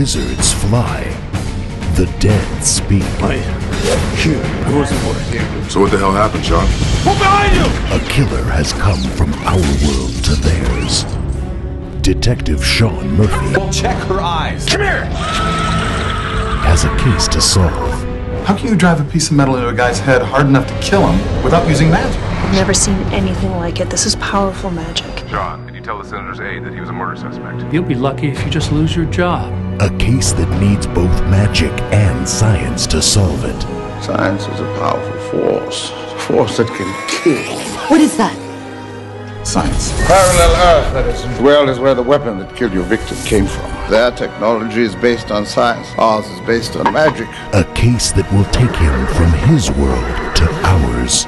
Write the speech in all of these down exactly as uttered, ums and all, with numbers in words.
Wizards fly. The dead speak. I... I wasn't working. So what the hell happened, Sean? Who's behind you? A killer has come from our world to theirs. Detective Sean Murphy Well, check her eyes. Come here! has a case to solve. How can you drive a piece of metal into a guy's head hard enough to kill him without using magic? I've never seen anything like it. This is powerful magic. Sean, did you tell the senator's aide that he was a murder suspect? You'll be lucky if you just lose your job. A case that needs both magic and science to solve it. Science is a powerful force. A force that can kill. What is that? Science. Parallel Earth, that is. The world is where the weapon that killed your victim came from. Their technology is based on science. Ours is based on magic. A case that will take him from his world to ours.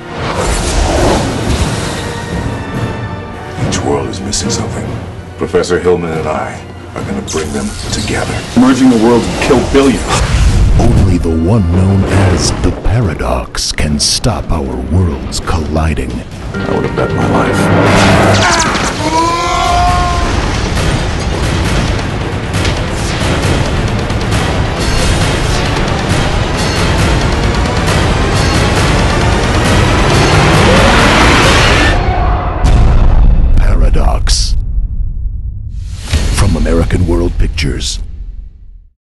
Each world is missing something. Professor Hillman and I are gonna bring them together. Merging the worlds would kill billions. Only the one known as the Paradox can stop our worlds colliding. I would have bet my life.